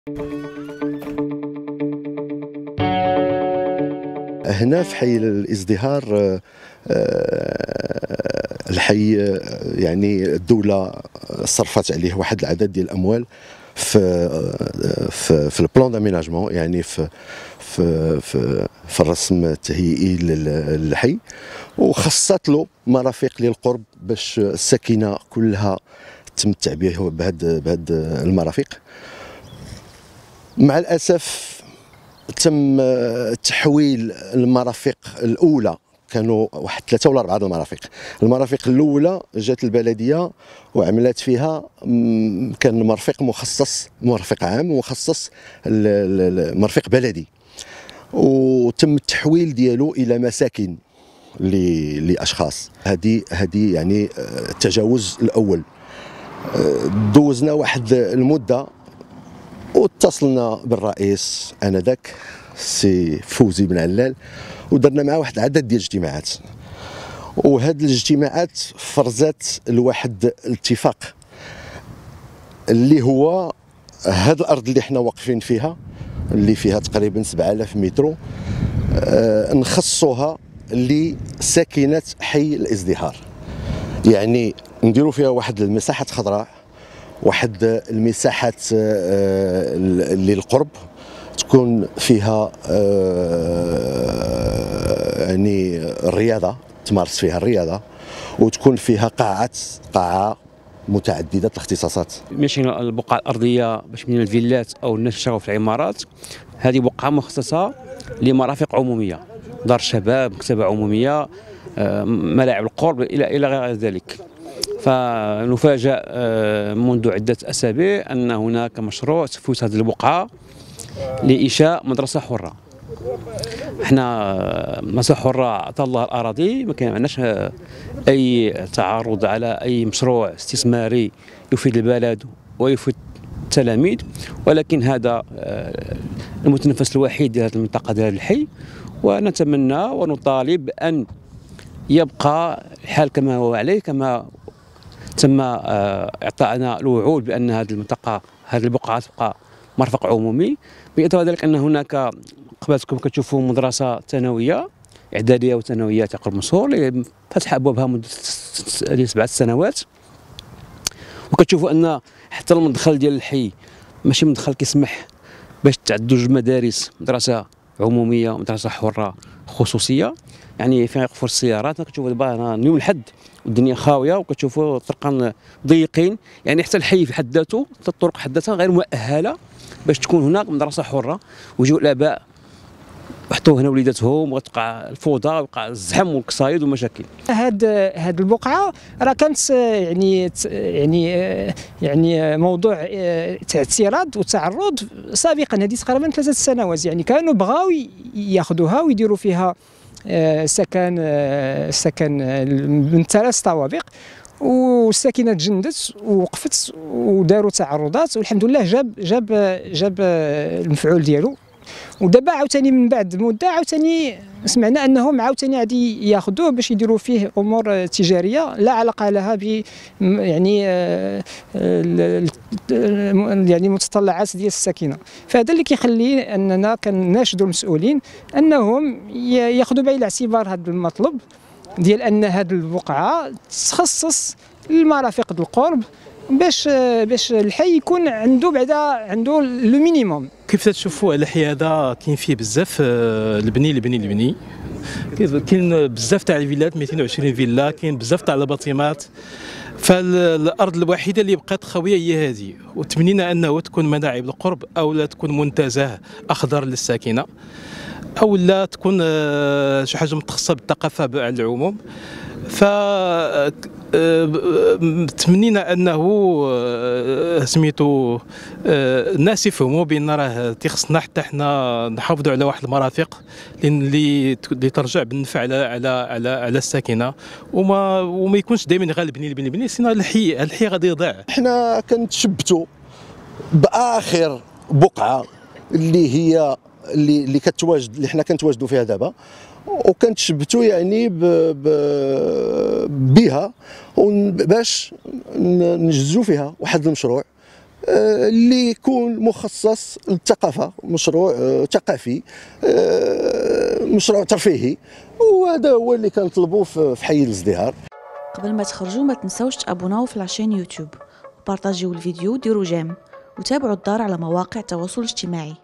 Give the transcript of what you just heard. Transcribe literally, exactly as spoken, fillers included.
هنا في حي الازدهار الحي يعني الدولة صرفت عليه واحد العدد ديال الأموال في في في البلان داميناجمون، يعني في في في, في الرسم التهيئي للحي، وخصت له مرافق للقرب باش الساكنة كلها تمتع به بهذه بهذه المرافق. مع الأسف تم تحويل المرافق الأولى، كانوا واحد ثلاثة ولا أربعة المرافق. المرافق الأولى جات البلدية وعملت فيها، كان مرفق مخصص، مرفق عام مخصص مرفق بلدي، وتم التحويل ديالو إلى مساكن لأشخاص. هذه هذه يعني التجاوز الأول. دوزنا واحد المدة واتصلنا بالرئيس آنذاك سي فوزي بن علال، ودرنا معاه واحد العدد ديال الاجتماعات، وهاد الاجتماعات فرزت لواحد الاتفاق اللي هو هاد الارض اللي حنا واقفين فيها اللي فيها تقريبا سبعة آلاف متر آه نخصوها لساكنة حي الازدهار، يعني نديروا فيها واحد المساحات خضراء، واحد المساحات آه للقرب تكون فيها آه يعني الرياضة، تمارس فيها الرياضة، وتكون فيها قاعات قاعة متعددة الاختصاصات. ماشي البقعة الأرضية باش من الفيلات أو الناس يشتغلوا في العمارات، هذه بقعة مخصصة لمرافق عمومية، دار شباب، مكتبة عمومية، ملاعب القرب إلى إلى غير ذلك. فنفاجأ منذ عدة أسابيع أن هناك مشروع تفوت هذه البقعة لإنشاء مدرسة حرة. احنا مدرسة حرة عطا الله الأراضي، ما كان عندناش أي تعارض على أي مشروع استثماري يفيد البلد ويفيد التلاميذ، ولكن هذا المتنفس الوحيد لهذه المنطقة ديال الحي، ونتمنى ونطالب أن يبقى الحال كما هو عليه، كما تم إعطائنا الوعود بأن هذه المنطقة، هذه البقعة تبقى مرفق عمومي. بإضافة ذلك أن هناك قبلتكم كتشوفوا مدرسة ثانوية إعدادية وثانوية تقرب مسهور فتح أبوابها منذ سبعة سنوات، وكتشوفوا أن حتى المدخل ديال الحي ماشي مدخل كيسمح باش تعدوا جوج مدارس، مدرسة عمومية ومدرسة حرة خصوصية، يعني فين يوقفوا السيارات. كتشوفوا دابا اليوم الحد والدنيا خاوية وكتشوفوا الطرقان ضيقين، يعني حتى الحي في حد ذاته، حتى الطرق حد ذاتها غير مؤهلة باش تكون هناك مدرسة حرة، ويجيو الآباء وحطوا هنا وليداتهم وتقع الفوضى ويقع الزحم والقصايد ومشاكل. هاد هاد البقعة راه كانت يعني يعني يعني موضوع اعتراض وتعرض سابقا، هذه تقريبا ثلاثة سنوات، يعني كانوا بغاو ياخذوها ويديروا فيها سكن سكن من ثلاث طوابق، والساكنه تجندت ووقفت وداروا تعرضات، والحمد لله جاب جاب جاب المفعول ديالو. ودابا عاوتاني من بعد مده عاوتاني سمعنا انهم عاوتاني غادي ياخذوه باش يديروا فيه امور تجاريه لا علاقه لها ب يعني يعني متطلعات ديال الساكنه. فهذا اللي كيخلي اننا كنناشدوا المسؤولين انهم ياخذوا بعين الاعتبار هذا المطلب ديال ان هذه البقعه تخصص للمرافق القرب، باش باش الحي يكون عنده بعدا عنده لو مينيموم. كيف تشوفوا الحي هذا كاين فيه بزاف البني البني البني، كاين بزاف تاع الفيلات، مئتين وعشرين فيلا، كاين بزاف تاع الباطيمات، فالارض الوحيده اللي بقات خاويه هي هذه، وتمنينا انه تكون ملاعب القرب او لا تكون منتزه اخضر للساكنه، او لا تكون شي حاجه متخصصه بالثقافه على العموم. ف تمنينا انه سميتو الناس يفهموا بان راه تيخصنا حتى حنا نحافظوا على واحد المرافق اللي اللي ترجع بالنفع على على على على الساكنه، وما وما يكونش دائما غير البني البني البني، سينا الحي الحي غادي يضيع. حنا كنتشبتوا باخر بقعه اللي هي اللي اللي كتواجد اللي حنا كنتواجدوا فيها دابا، وكنتشبتوا يعني ب ب بها باش نجزوا فيها واحد المشروع اللي يكون مخصص للثقافه، مشروع ثقافي، مشروع ترفيهي، وهذا هو اللي كنطلبوه في حي الازدهار. قبل ما تخرجوا ما تنسوش تابوناو في لاشين يوتيوب وبارطاجيو الفيديو، ديروا جيم وتابعوا الدار على مواقع التواصل الاجتماعي.